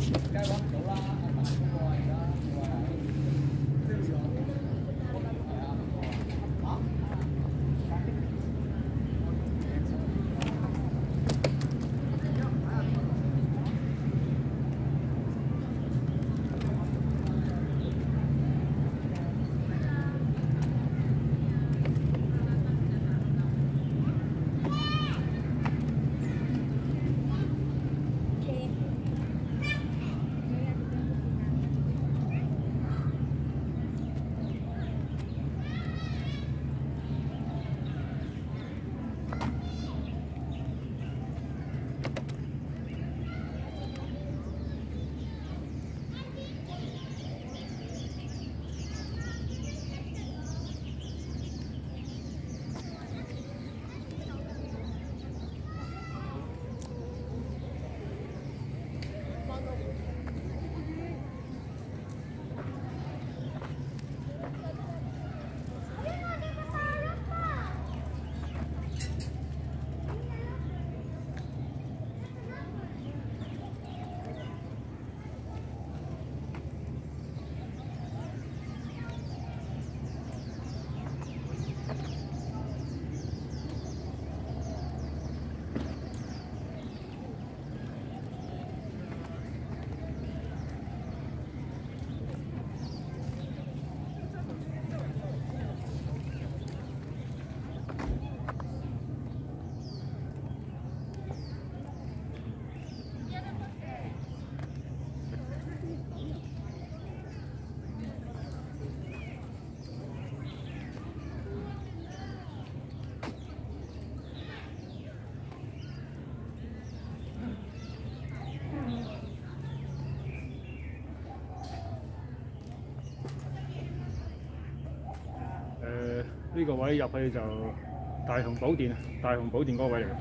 呢個位入去就大雄寶殿啊，大雄寶殿嗰個位嚟嘅。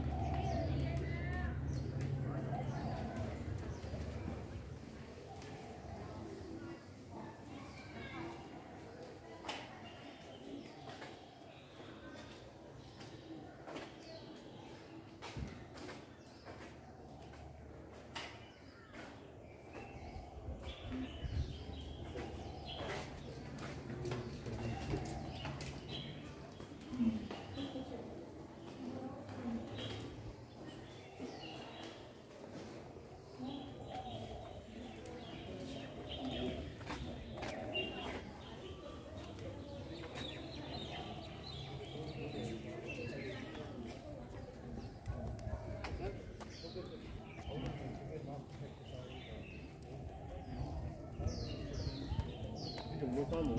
仲冇關門。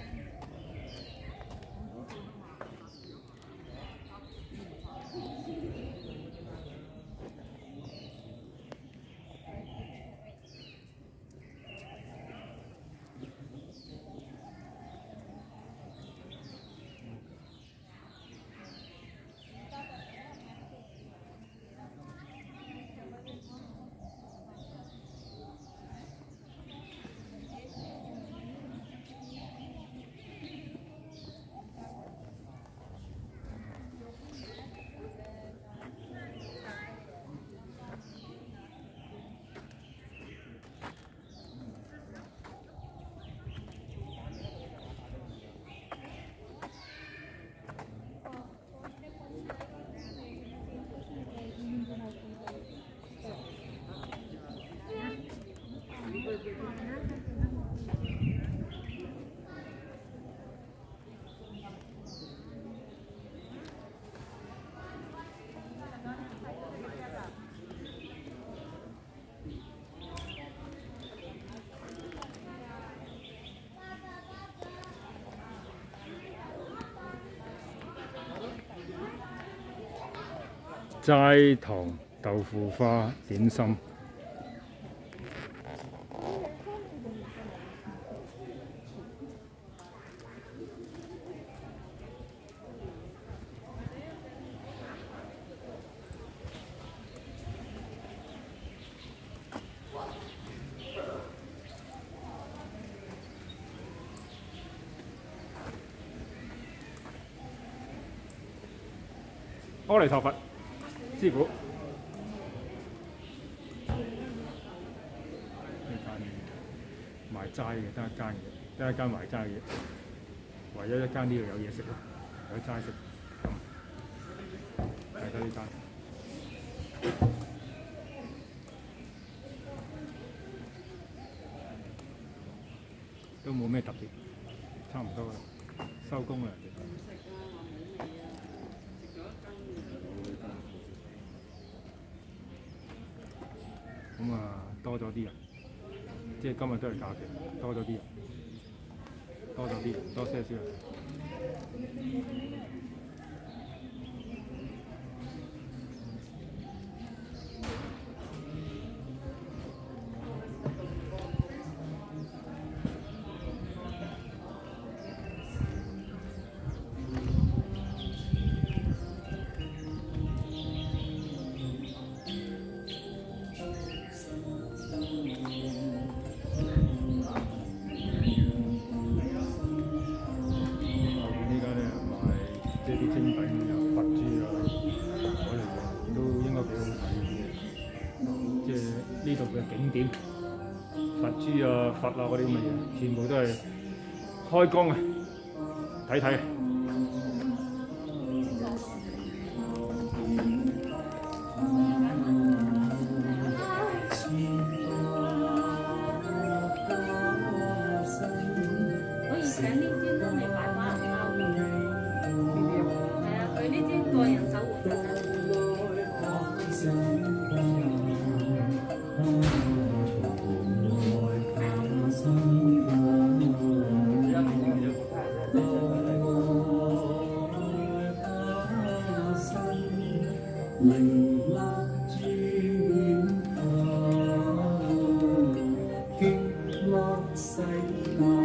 齋糖豆腐花點心，阿彌陀佛。師傅， 賣齋嘅，得一間嘅，得一間賣齋嘅，唯一一間呢度有嘢食咯，有齋食。睇睇呢間，都冇咩特別，差唔多啦，收工啦。咁啊，多咗啲人，即係今日都係假期，多咗啲人，多些少人。呢度嘅景點，佛珠啊、佛啊嗰啲咁嘅嘢，全部都係開光啊！睇睇。 我以前呢啲都係買花銀包嘅，係啊，佢呢啲個人守護神啊。 零落珠遠行，極樂世界。